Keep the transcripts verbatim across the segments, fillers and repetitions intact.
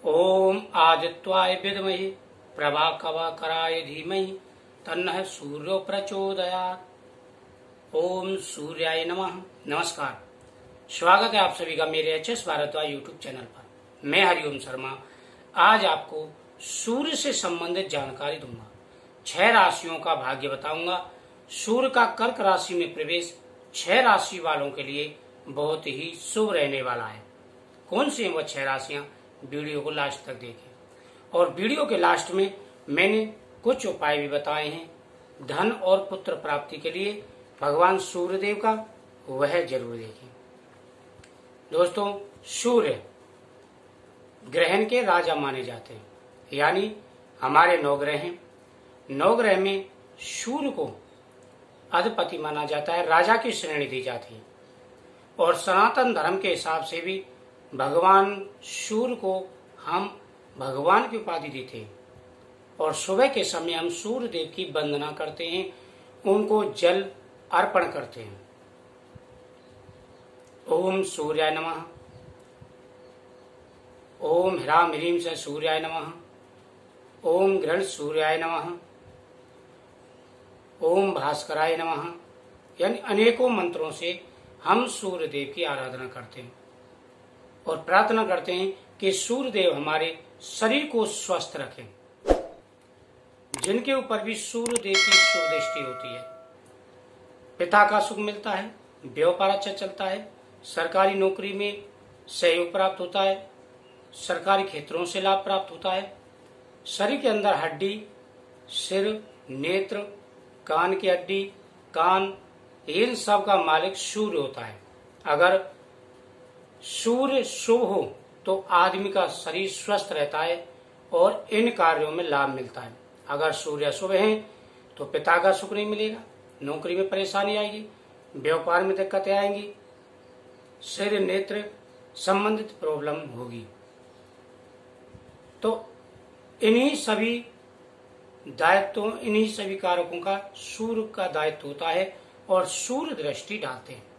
ओम आदित्याय विद्महे प्रभाकराय धीमहि तन्नः सूर्यो प्रचोदयात्। ओम सूर्याय नमः। नमस्कार, स्वागत है आप सभी का मेरे H S Bhardwaj YouTube channel पर। मैं हरिओम शर्मा आज आपको सूर्य से संबंधित जानकारी दूंगा। छह राशियों का भाग्य बताऊंगा। सूर्य का कर्क राशि में प्रवेश छह राशि वालों के लिए बहुत ही शुभ रहने वाला है। कौन सी हैं वो छह राशियां, वीडियो को लास्ट तक देखें। और वीडियो के लास्ट में मैंने कुछ उपाय भी बताए हैं धन और पुत्र प्राप्ति के लिए भगवान सूर्यदेव का, वह जरूर देखें। दोस्तों, सूर्य ग्रहण के राजा माने जाते हैं, यानी हमारे नौ ग्रह हैं। नौ ग्रह में सूर्य को अधिपति माना जाता है, राजा की श्रेणी दी जाती है। और सनातन धर्म के हिसाब से भी भगवान सूर्य को हम भगवान की उपाधि देते हैं। और सुबह के समय हम सूर्य देव की वंदना करते हैं, उनको जल अर्पण करते हैं। ओम सूर्याय नमः। ओम ह्राम ह्रीम से सूर्याय नमः। ओम ग्रहण सूर्याय नमः। ओम भास्कराय नमः। यानी अनेकों मंत्रों से हम सूर्य देव की आराधना करते हैं और प्रार्थना करते हैं कि सूर्य देव हमारे शरीर को स्वस्थ रखें। जिनके ऊपर भी सूर्य देव की शुभ दृष्टि होती है, पिता का सुख मिलता है, व्यापार अच्छा चलता है, सरकारी नौकरी में सहयोग प्राप्त होता है, सरकारी क्षेत्रों से लाभ प्राप्त होता है, शरीर के अंदर हड्डी, सिर, नेत्र, कान की हड्डी, कान, इन सब का मालिक सूर्य होता है। अगर सूर्य शुभ हो तो आदमी का शरीर स्वस्थ रहता है और इन कार्यों में लाभ मिलता है। अगर सूर्य अशुभ है तो पिता का सुख नहीं मिलेगा, नौकरी में परेशानी आएगी, व्यापार में दिक्कतें आएंगी, सिर नेत्र संबंधित प्रॉब्लम होगी। तो इन्हीं सभी दायित्वों, इन्हीं सभी कारकों का सूर्य का दायित्व होता है और सूर्य दृष्टि डालते हैं।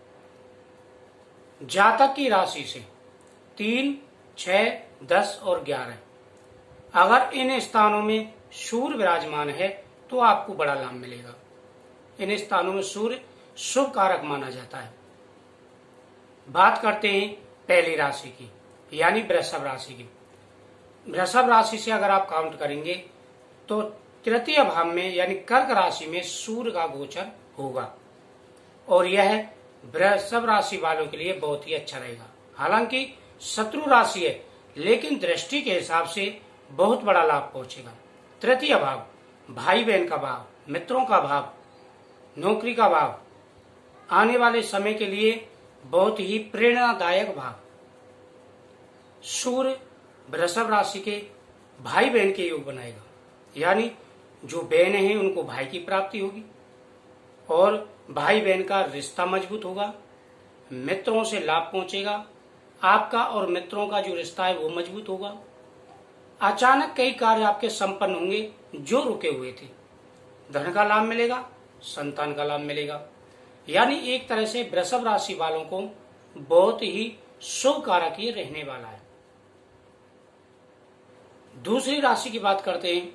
जातक की राशि से तीन, छह, दस और ग्यारह, अगर इन स्थानों में सूर्य विराजमान है तो आपको बड़ा लाभ मिलेगा। इन स्थानों में सूर्य शुभ कारक माना जाता है। बात करते हैं पहली राशि की, यानी वृषभ राशि की। वृषभ राशि से अगर आप काउंट करेंगे तो तृतीय भाव में यानी कर्क राशि में सूर्य का गोचर होगा और यह वृषभ राशि वालों के लिए बहुत ही अच्छा रहेगा। हालांकि शत्रु राशि है, लेकिन दृष्टि के हिसाब से बहुत बड़ा लाभ पहुंचेगा। तृतीय भाव भाई बहन का भाव, मित्रों का भाव, नौकरी का भाव, आने वाले समय के लिए बहुत ही प्रेरणादायक भाव। सूर्य वृषभ राशि के भाई बहन के योग बनाएगा, यानी जो बहन हैं उनको भाई की प्राप्ति होगी और भाई बहन का रिश्ता मजबूत होगा, मित्रों से लाभ पहुंचेगा, आपका और मित्रों का जो रिश्ता है वो मजबूत होगा। अचानक कई कार्य आपके संपन्न होंगे जो रुके हुए थे। धन का लाभ मिलेगा, संतान का लाभ मिलेगा। यानी एक तरह से वृषभ राशि वालों को बहुत ही शुभ कारक ये रहने वाला है। दूसरी राशि की बात करते हैं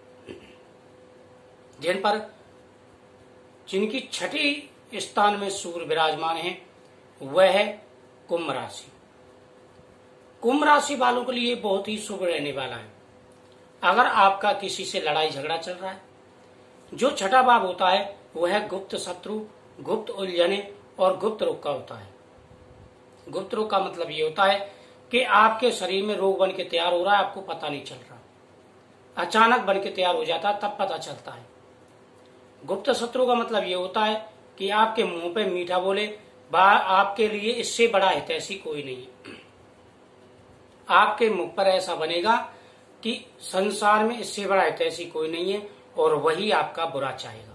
जिन पर जिनकी छठी स्थान में सूर्य विराजमान है, वह है कुंभ राशि। कुंभ राशि वालों के लिए बहुत ही शुभ रहने वाला है। अगर आपका किसी से लड़ाई झगड़ा चल रहा है, जो छठा भाव होता है वह है गुप्त शत्रु, गुप्त उलझने और गुप्त रोग का होता है। गुप्त रोग का मतलब ये होता है कि आपके शरीर में रोग बन के तैयार हो रहा है, आपको पता नहीं चल रहा, अचानक बन के तैयार हो जाता है, तब पता चलता है। गुप्त शत्रु का मतलब ये होता है कि आपके मुंह पे मीठा बोले, आपके लिए इससे बड़ा हितैषी कोई नहीं है। आपके मुख पर ऐसा बनेगा कि संसार में इससे बड़ा हितैषी कोई नहीं है और वही आपका बुरा चाहेगा।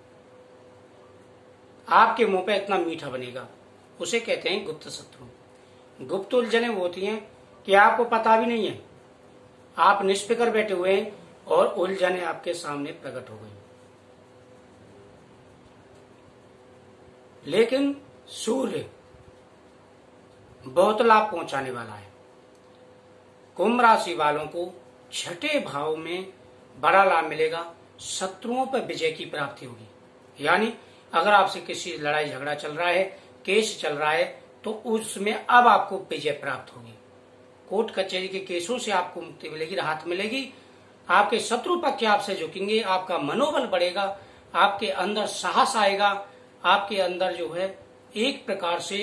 आपके मुंह पे इतना मीठा बनेगा, उसे कहते हैं गुप्त शत्रु। गुप्त उलझने वो होती हैं कि आपको पता भी नहीं है, आप निष्फिक्र बैठे हुए हैं और उलझने आपके सामने प्रकट हो गई। लेकिन सूर्य बहुत लाभ पहुंचाने वाला है। कुंभ राशि वालों को छठे भाव में बड़ा लाभ मिलेगा। शत्रुओं पर विजय की प्राप्ति होगी। यानी अगर आपसे किसी लड़ाई झगड़ा चल रहा है, केस चल रहा है, तो उसमें अब आपको विजय प्राप्त होगी। कोर्ट कचहरी के केसों से आपको मुक्ति मिलेगी, राहत मिलेगी। आपके शत्रु पक्ष आपसे झुकेंगे, आपका मनोबल बढ़ेगा, आपके अंदर साहस आएगा, आपके अंदर जो है एक प्रकार से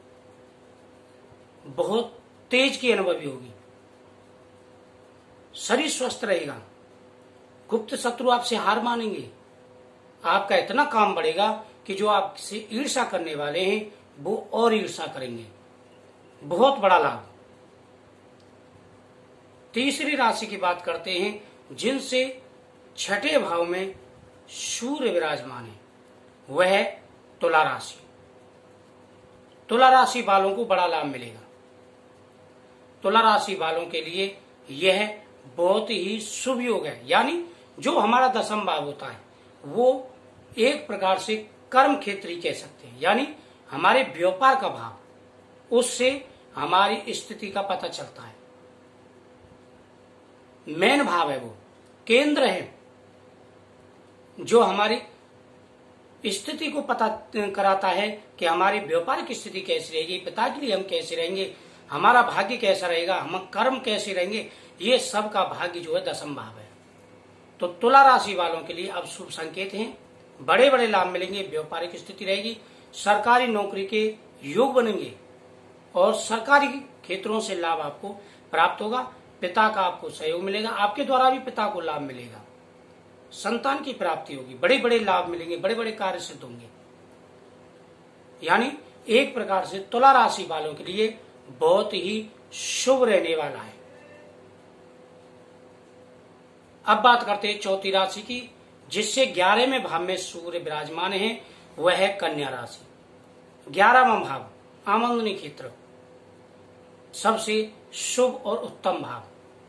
बहुत तेज की अनुभवी होगी। शरीर स्वस्थ रहेगा, गुप्त शत्रु आपसे हार मानेंगे, आपका इतना काम बढ़ेगा कि जो आपसे ईर्ष्या करने वाले हैं वो और ईर्ष्या करेंगे। बहुत बड़ा लाभ। तीसरी राशि की बात करते हैं जिनसे छठे भाव में सूर्य विराजमान है, वह है तुला राशि। तुला राशि वालों को बड़ा लाभ मिलेगा। तुला राशि वालों के लिए यह बहुत ही शुभ योग है। यानी जो हमारा दसम भाव होता है वो एक प्रकार से कर्म क्षेत्री कह सकते हैं, यानी हमारे व्यापार का भाव, उससे हमारी स्थिति का पता चलता है। मेन भाव है, वो केंद्र है जो हमारी स्थिति को पता कराता है कि हमारी व्यापारिक स्थिति कैसी रहेगी, पिता के लिए हम कैसे रहेंगे, हमारा भाग्य कैसा रहेगा, हम कर्म कैसे रहेंगे। ये सब का भाग्य जो है दसम भाव है। तो तुला राशि वालों के लिए अब शुभ संकेत हैं, बड़े बड़े लाभ मिलेंगे, व्यापारिक स्थिति रहेगी, सरकारी नौकरी के योग बनेंगे और सरकारी क्षेत्रों से लाभ आपको प्राप्त होगा। पिता का आपको सहयोग मिलेगा, आपके द्वारा भी पिता को लाभ मिलेगा, संतान की प्राप्ति होगी, बड़े बड़े लाभ मिलेंगे, बड़े बड़े कार्य सिद्ध होंगे। यानी एक प्रकार से तुला राशि वालों के लिए बहुत ही शुभ रहने वाला है। अब बात करते हैं चौथी राशि की, जिससे ग्यारहवें भाव में सूर्य विराजमान है, वह है कन्या राशि। ग्यारहवां भाव आमंत्रण क्षेत्र, सबसे शुभ और उत्तम भाव।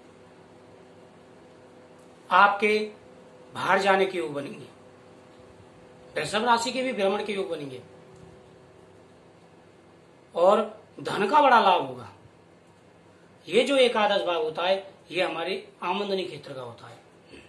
आपके बाहर जाने के योग बनेंगे, वृषभ राशि के भी भ्रमण के योग बनेंगे और धन का बड़ा लाभ होगा। ये जो एकादश भाव होता है ये हमारे आमदनी क्षेत्र का होता है।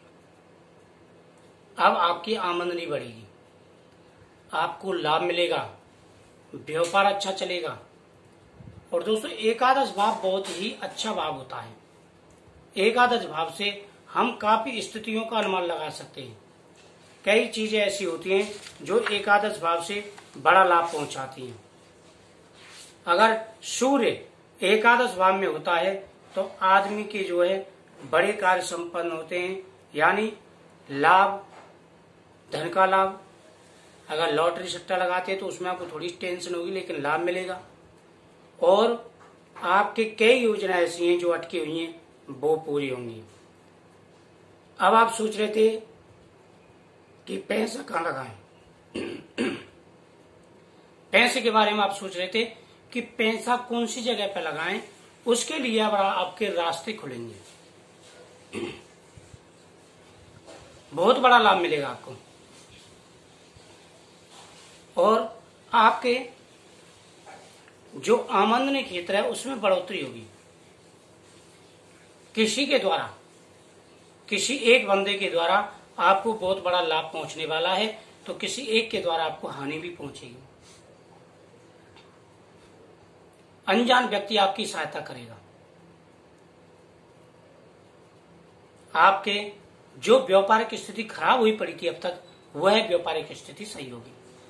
अब आपकी आमदनी बढ़ेगी, आपको लाभ मिलेगा, व्यापार अच्छा चलेगा। और दोस्तों एकादश भाव बहुत ही अच्छा भाव होता है। एकादश भाव से हम काफी स्थितियों का अनुमान लगा सकते हैं। कई चीजें ऐसी होती हैं जो एकादश भाव से बड़ा लाभ पहुंचाती हैं। अगर सूर्य एकादश भाव में होता है तो आदमी के जो है बड़े कार्य संपन्न होते हैं, यानी लाभ, धन का लाभ। अगर लॉटरी सट्टा लगाते हैं तो उसमें आपको थोड़ी टेंशन होगी, लेकिन लाभ मिलेगा। और आपके कई योजनाएं ऐसी हैं जो अटकी हुई हैं, वो पूरी होंगी। अब आप सोच रहे थे कि पैसा कहाँ लगाएं। पैसे के बारे में आप सोच रहे थे कि पैसा कौन सी जगह पर लगाएं, उसके लिए अब आपके रास्ते खुलेंगे, बहुत बड़ा लाभ मिलेगा आपको। और आपके जो आमदनी क्षेत्र है उसमें बढ़ोतरी होगी। किसी के द्वारा, किसी एक बंदे के द्वारा आपको बहुत बड़ा लाभ पहुंचने वाला है, तो किसी एक के द्वारा आपको हानि भी पहुंचेगी। अनजान व्यक्ति आपकी सहायता करेगा। आपके जो व्यापारिक स्थिति खराब हुई पड़ी थी अब तक, वह व्यापारिक स्थिति सही होगी।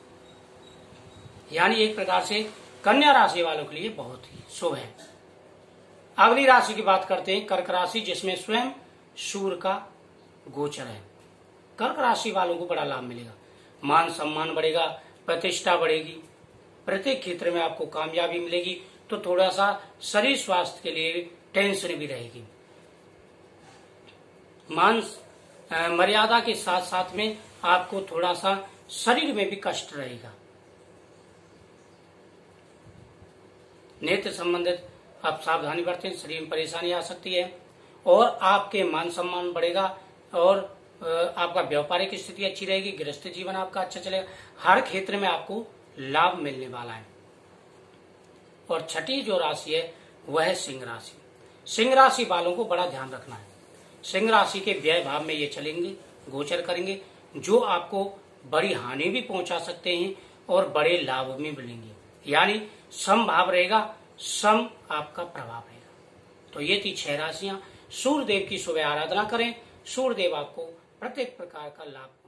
यानी एक प्रकार से कन्या राशि वालों के लिए बहुत ही शुभ है। अगली राशि की बात करते हैं कर्क राशि, जिसमें स्वयं सूर्य का गोचर है। कर्क राशि वालों को बड़ा लाभ मिलेगा, मान सम्मान बढ़ेगा, प्रतिष्ठा बढ़ेगी, प्रत्येक क्षेत्र में आपको कामयाबी मिलेगी। तो थोड़ा सा शरीर स्वास्थ्य के लिए टेंशन भी रहेगी। मान मर्यादा के साथ साथ में आपको थोड़ा सा शरीर में भी कष्ट रहेगा। नेत्र संबंधित आप सावधानी बरतें, शरीर में परेशानी आ सकती है। और आपके मान सम्मान बढ़ेगा और आपका व्यापारिक स्थिति अच्छी रहेगी, गृहस्थ जीवन आपका अच्छा चलेगा। हर क्षेत्र में आपको लाभ मिलने वाला है। और छठी जो राशि है वह है सिंह राशि। सिंह राशि वालों को बड़ा ध्यान रखना है। सिंह राशि के व्यय भाव में ये चलेंगे, गोचर करेंगे, जो आपको बड़ी हानि भी पहुंचा सकते हैं और बड़े लाभ भी मिलेंगे। यानी सम भाव रहेगा, सम आपका प्रभाव रहेगा। तो ये थी छह राशियां। सूर्य देव की सुबह आराधना करें, सूर्य देव आपको प्रत्येक प्रकार का लाभ